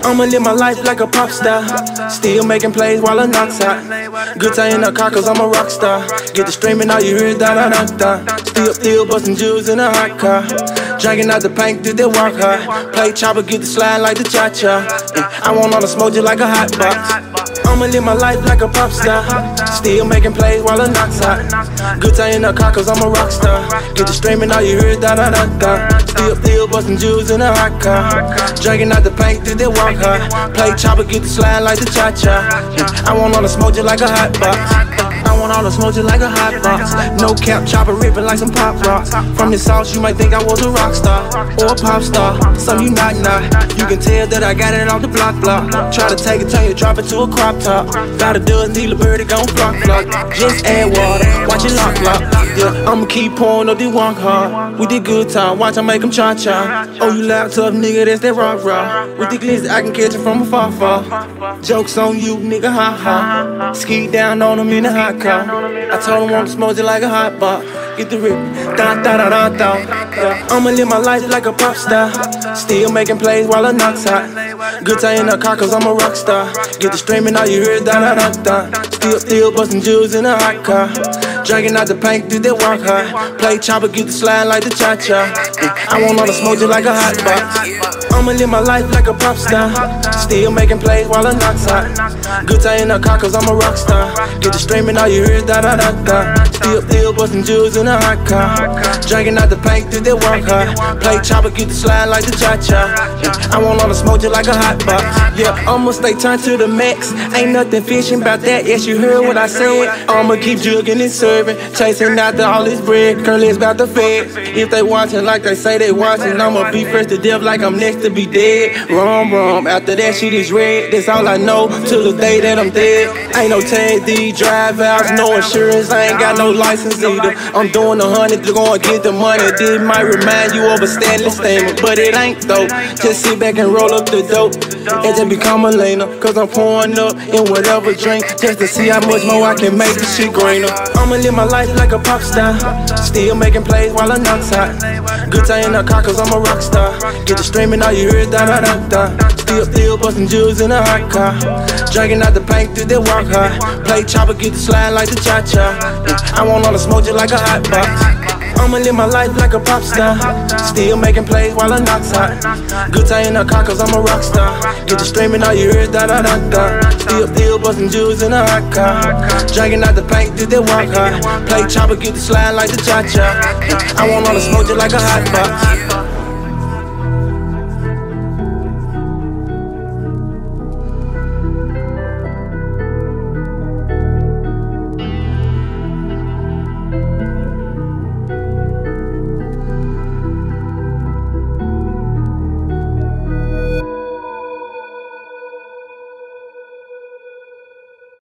I'ma live my life like a pop star. Still making plays while I knocks out. Good time in the car cause I'm a rock star. Get the streaming, all you hear is da-da-da-da. Still bustin' jewels in a hot car. Drinking out the paint, did they walk hard. Play chopper, get the slide like the cha-cha. I want all the smoke just like a hot box. I'ma live my life like a pop star. Still making plays while I knocks out. Good time in the car cause I'm a rock star. Get the streaming, all you hear is da-da-da-da. Still bustin' jewels in a hot car. Drinking out the paint, did they walk hard. Play chopper, get the slide like the cha-cha. I want all the smoke just like a hot box. I want all the smoke just like a hot box. No cap, chopper ripping like some pop rocks. From the sauce, you might think I was a rock star or a pop star. Some you not. You can tell that I got it off the block. Try to take it, turn you, drop it to a crop top. Got a dozen, need a bird, it gon' flock. Just add water, watch it lock. Yeah, I'ma keep pouring up the walk hard. With the good time, watch I make them cha-cha. Oh, you laptop nigga, that's that rock. With the glizzy, I can catch it from afar. Jokes on you, nigga, ha. Ski down on them in a hot car. I told him want to smoke it like a hot box. Get the rip, da-da-da-da-da. I'ma live my life like a pop star. Still making plays while I knocks out. Good time in the car cause I'm a rock star. Get the streaming, all you hear is da-da-da-da. Still bustin' jewels in a hot car. Drinking out the paint, did they walk hard. Play chopper, get the slide like the cha-cha. I want all the smoke just like a hot box. I'ma live my life like a pop star. Still making plays while I knocks out. Good time in the car cause I'm a rock star. Get the streaming, all you hear is da-da-da-da. Still bustin' jewels in a hot car. Drinking out the paint, did they walk hard. Play chopper, get the slide like the cha-cha. I want all the smoke just like a hot box. Yeah, I'ma stay turned to the max. Ain't nothing fishing about that, yes you heard what I said. I'ma keep jugging and serving, chasing after all this bread. Curly's about the feds. If they watching like they say they watching, I'ma be first to death like I'm next to be dead. Wrong, after that shit is red. That's all I know till the day that I'm dead. Ain't no tag D, drive outs, no insurance, I ain't got no license either. I'm doing 100 to go and get the money. This might remind you of a Stanley statement, but it ain't though. Just sit back and roll up the dope and just become a laner. Cause I'm pouring up in whatever drink just to see how much more I can make this shit greener. I'ma live my life like a pop star. Still making plays while I knocks out. Good time in the car cause I'm a rock star. Get the streaming, all you hear is da-da-da-da. Still bustin' jewels in a hot car. Drinking out the paint, did they walk hard. Play chopper, get the slide like the cha-cha. I want all the smoke just like a hot box. I'ma live my life like a pop star. Still making plays while I knocks out. Good time in the car cause I'm a rock star. Get the streaming, all you hear is da-da-da-da. Still bustin' jewels in a hot car. Drinking out the paint, did they walk hard. Play chopper, get the slide like the cha-cha. I want all the smoke just like a hot box.